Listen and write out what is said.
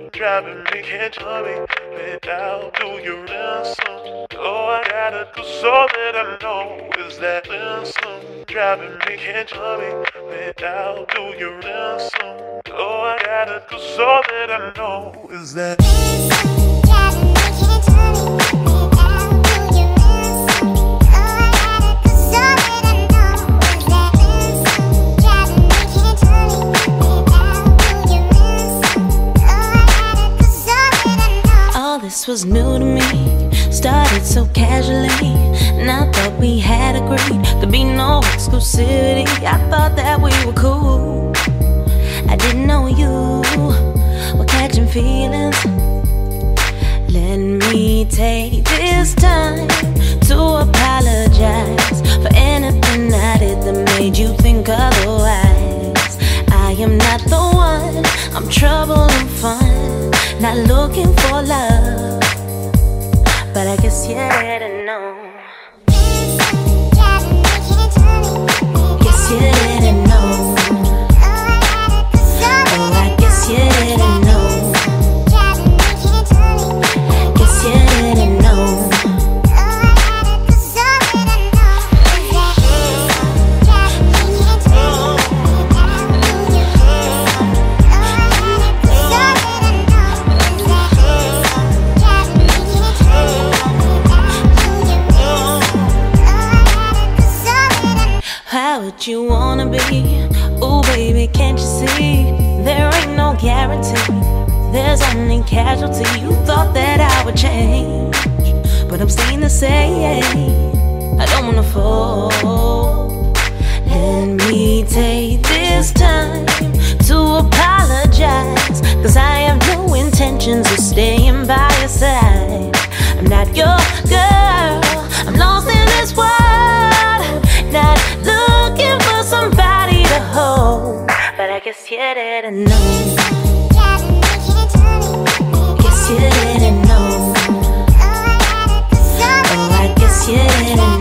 driving me can't without do you listen? Oh, I gotta do so that I know is that listen. Driving me can't without do you listen? Oh, I gotta do so that I know is that listen. Driving me can't without do you listen? Oh, I gotta do so that I know is that listen. Driving me can't without do you listen? Oh, I gotta do so that I know. All this was new to me, started so casually, and I thought we had agreed there'd be no exclusivity. I thought that we were cool. I didn't know you were catching feelings. Let me take this time to apologize for anything I did that made you think otherwise. I am not the one, I'm trouble and fun, not looking for love, but I guess you didn't know. Guess you didn't know. Oh, I guess you didn't know. Guess you didn't know. How would you wanna be? Ooh, baby, can't you see? There ain't no guarantee, there's only casualty. You thought that I would change, but I'm staying the same. I don't wanna fall. Let me take this time to apologize, cause I have no intentions of staying by your side. I'm not your girl, I'm lost in this world, not looking for somebody to hold, but I guess you didn't know. Guess you didn't know. Oh, I guess you didn't know.